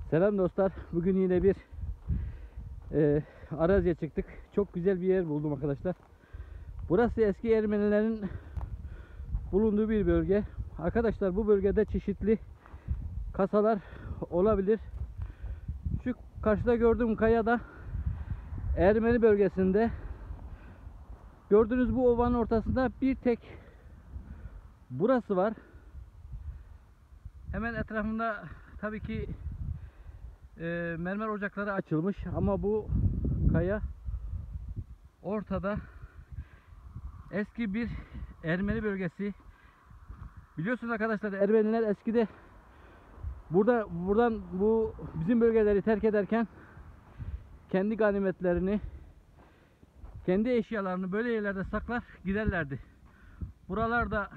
Selam dostlar. Bugün yine bir araziye çıktık. Çok güzel bir yer buldum arkadaşlar. Burası eski Ermenilerin bulunduğu bir bölge. Arkadaşlar bu bölgede çeşitli kasalar olabilir. Şu karşıda gördüğüm kayada Ermeni bölgesinde. Gördüğünüz bu ovanın ortasında bir tek burası var. Hemen etrafında tabii ki mermer ocakları açılmış ama bu kaya ortada. Eski bir Ermeni bölgesi. Biliyorsunuz arkadaşlar, Ermeniler eskide buradan bu bizim bölgeleri terk ederken kendi ganimetlerini, kendi eşyalarını böyle yerlerde saklar giderlerdi. Buralarda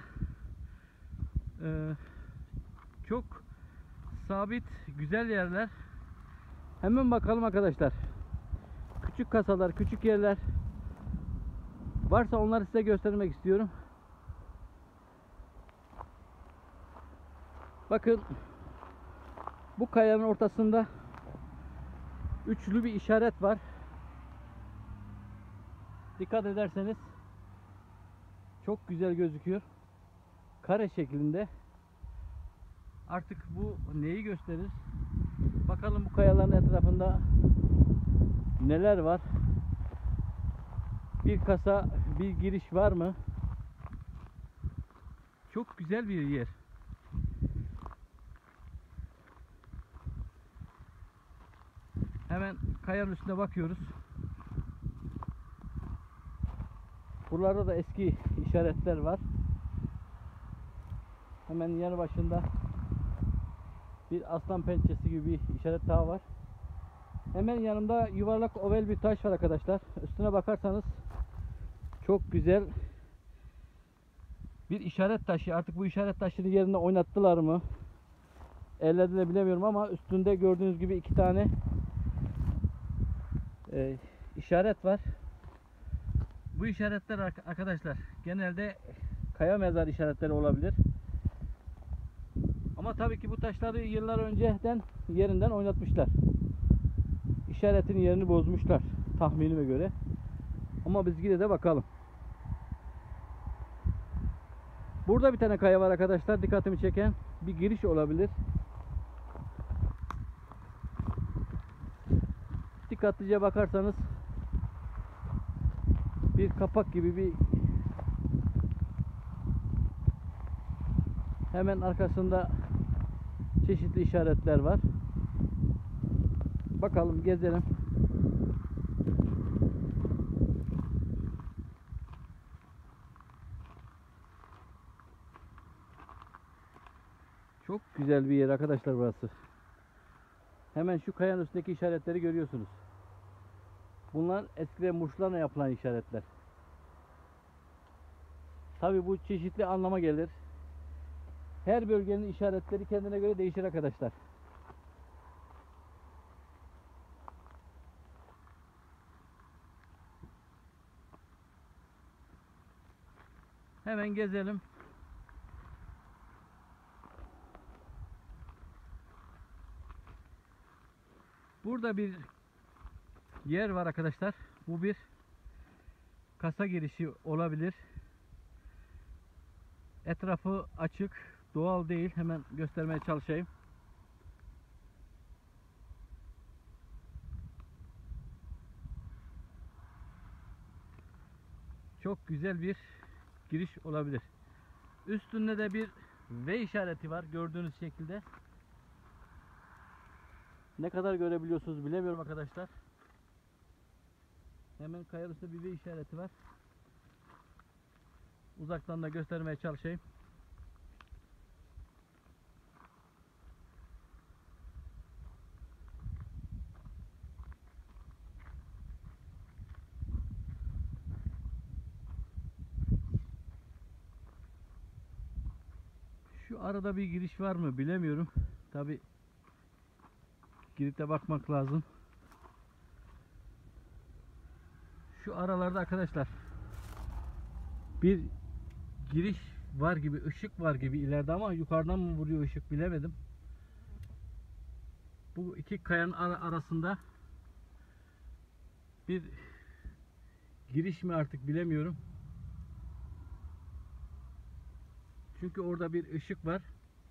çok sabit, güzel yerler. Hemen bakalım arkadaşlar. Küçük kasalar, küçük yerler varsa onları size göstermek istiyorum. Bakın, bu kayanın ortasında üçlü bir işaret var. Dikkat ederseniz çok güzel gözüküyor. Kare şeklinde. Artık bu neyi gösterir? Bakalım bu kayaların etrafında neler var? Bir kasa, bir giriş var mı? Çok güzel bir yer. Hemen kayanın üstüne bakıyoruz. Buralarda da eski işaretler var. Hemen yanı başında bir aslan pençesi gibi bir işaret daha var. Hemen yanımda yuvarlak oval bir taş var arkadaşlar. Üstüne bakarsanız çok güzel bir işaret taşı. Artık bu işaret taşını yerine oynattılar mı, ellediler bilemiyorum ama üstünde gördüğünüz gibi iki tane işaret var. Bu işaretler arkadaşlar genelde kaya mezar işaretleri olabilir. Ama tabii ki bu taşları yıllar önceden yerinden oynatmışlar. İşaretin yerini bozmuşlar tahminime göre. Ama biz yine de bakalım. Burada bir tane kaya var arkadaşlar. Dikkatimi çeken bir giriş olabilir. Dikkatlice bakarsanız bir kapak gibi bir, hemen arkasında çeşitli işaretler var. Bakalım, gezelim. Çok güzel bir yer arkadaşlar burası. Hemen şu kayanın üstündeki işaretleri görüyorsunuz. Bunlar eskiden muşlarla yapılan işaretler. Tabi bu çeşitli anlama gelir. Her bölgenin işaretleri kendine göre değişir arkadaşlar. Hemen gezelim. Burada bir yer var arkadaşlar. Bu bir kasa girişi olabilir. Etrafı açık, doğal değil. Hemen göstermeye çalışayım. Çok güzel bir giriş olabilir. Üstünde de bir V işareti var gördüğünüz şekilde. Ne kadar görebiliyorsunuz bilemiyorum arkadaşlar. Hemen kayanın üstünde bir V işareti var. Uzaktan da göstermeye çalışayım. Şu arada bir giriş var mı bilemiyorum. Tabi girip de bakmak lazım. Şu aralarda arkadaşlar bir giriş var gibi, ışık var gibi ileride ama yukarıdan mı vuruyor ışık bilemedim. Bu iki kayanın arasında bir giriş mi artık bilemiyorum. Çünkü orada bir ışık var.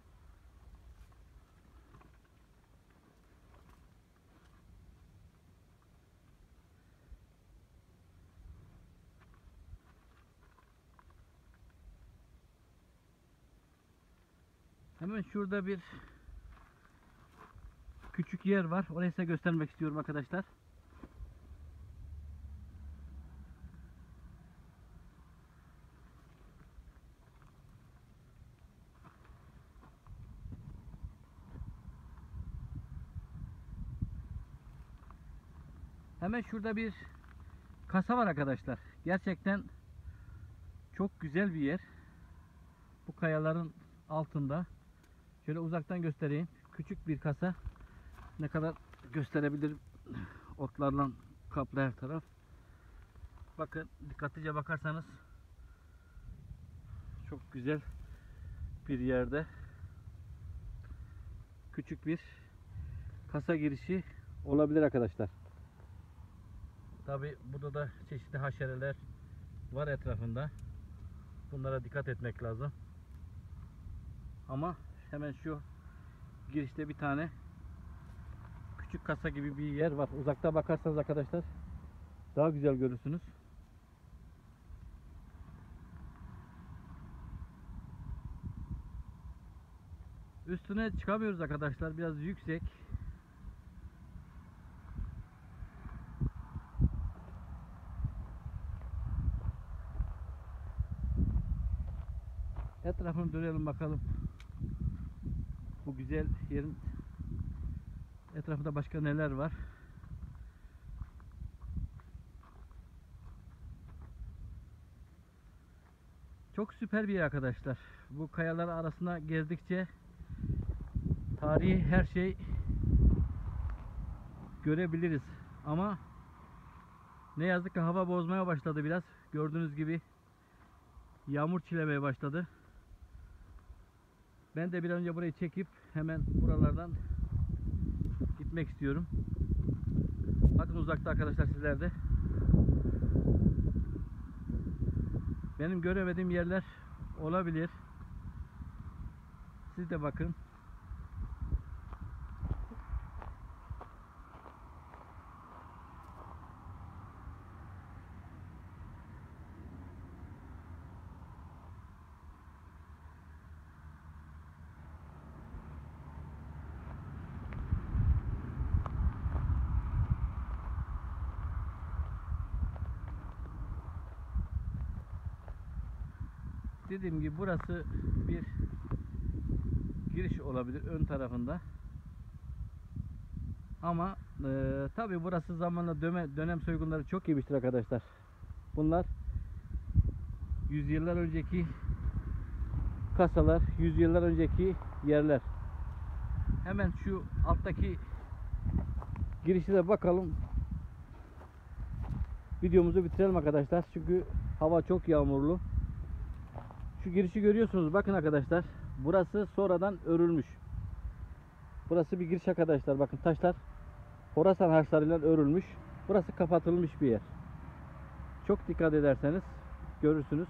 Hemen şurada bir küçük yer var. Orayı size göstermek istiyorum arkadaşlar. Hemen şurada bir kasa var arkadaşlar. Gerçekten çok güzel bir yer. Bu kayaların altında. Şöyle uzaktan göstereyim. Küçük bir kasa. Ne kadar gösterebilirim. Otlarla kaplı her taraf. Bakın, dikkatlice bakarsanız çok güzel bir yerde küçük bir kasa girişi olabilir arkadaşlar. Tabi burada da çeşitli haşereler var etrafında. Bunlara dikkat etmek lazım. Ama hemen şu girişte bir tane küçük kasa gibi bir yer var. Uzakta bakarsanız arkadaşlar daha güzel görürsünüz. Üstüne çıkamıyoruz arkadaşlar. Biraz yüksek. Etrafını dönelim bakalım. Bu güzel yerin etrafında başka neler var? Çok süper bir yer arkadaşlar. Bu kayalar arasında gezdikçe tarihi her şey görebiliriz. Ama ne yazık ki hava bozmaya başladı biraz. Gördüğünüz gibi yağmur çilemeye başladı. Ben de bir an önce burayı çekip hemen buralardan gitmek istiyorum. Bakın uzakta arkadaşlar, sizler de. Benim göremediğim yerler olabilir. Siz de bakın. Dediğim gibi burası bir giriş olabilir ön tarafında. Ama tabi burası zamanla dönem soygunları çok yemiştir arkadaşlar. Bunlar yüzyıllar önceki kasalar, yüzyıllar önceki yerler. Hemen şu alttaki girişe de bakalım. Videomuzu bitirelim arkadaşlar. Çünkü hava çok yağmurlu. Şu girişi görüyorsunuz. Bakın arkadaşlar. Burası sonradan örülmüş. Burası bir giriş arkadaşlar. Bakın taşlar Horasan harçlarıyla örülmüş. Burası kapatılmış bir yer. Çok dikkat ederseniz görürsünüz.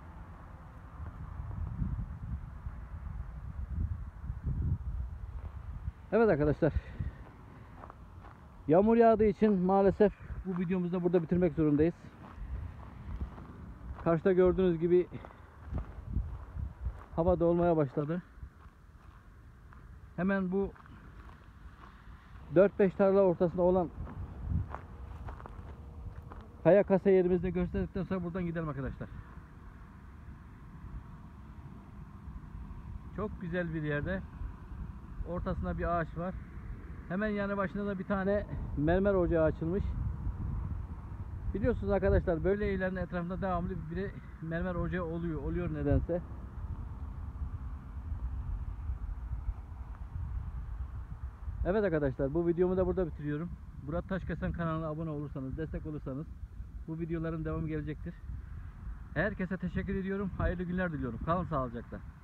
Evet arkadaşlar. Yağmur yağdığı için maalesef bu videomuzu da burada bitirmek zorundayız. Karşıda gördüğünüz gibi hava dolmaya başladı. Hemen bu 4-5 tarla ortasında olan kaya kasa yerimizde gösterdikten sonra buradan gidelim arkadaşlar. Çok güzel bir yerde. Ortasında bir ağaç var. Hemen yanı başında da bir tane mermer ocağı açılmış. Biliyorsunuz arkadaşlar, böyle yerlerin etrafında devamlı bir mermer ocağı oluyor nedense. Evet arkadaşlar, bu videomu da burada bitiriyorum. Murat Taşkesen kanalına abone olursanız, destek olursanız bu videoların devamı gelecektir. Herkese teşekkür ediyorum. Hayırlı günler diliyorum. Kalın sağlıcakla.